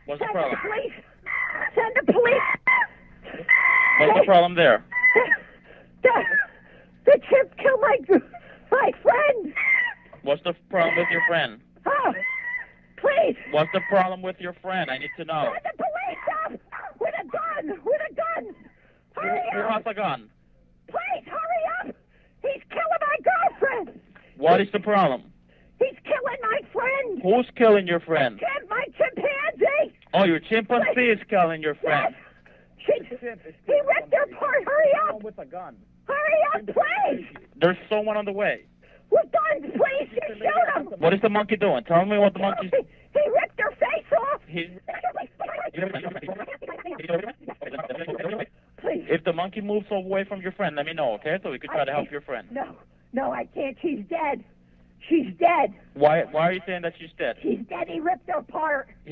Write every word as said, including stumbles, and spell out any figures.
What's the Send problem? the police. Send the police. What's the problem there? The, the chimp killed my my friend. What's the problem with your friend? Oh, please. What's the problem with your friend? I need to know. Send the police up with a gun. With a gun. Hurry Who up. has a gun? Please hurry up. He's killing my girlfriend. What is the problem? He's killing my friend. Who's killing your friend? Chimp, my chimpanzee. Oh, your chimpanzee is killing your friend. Yes. She, he ripped her apart. Hurry up. With a gun. Hurry up, please. There's someone on the way. With guns, please. Shoot him. What is the monkey doing? Tell me what the monkey's... He, he ripped her face off. He's... Please. If the monkey moves away from your friend, let me know, okay? So we could try I to help can't- your friend. No, no, I can't. She's dead. She's dead. Why, why are you saying that she's dead? She's dead. He ripped her apart.